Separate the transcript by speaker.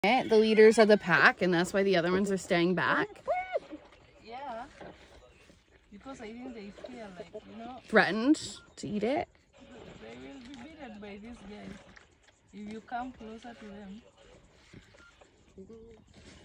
Speaker 1: The leaders of the pack, and that's why the other ones are staying back.
Speaker 2: Yeah, because I think they feel like, you know,
Speaker 1: threatened to eat it.
Speaker 2: They will be beaten by these guys if you come closer to them.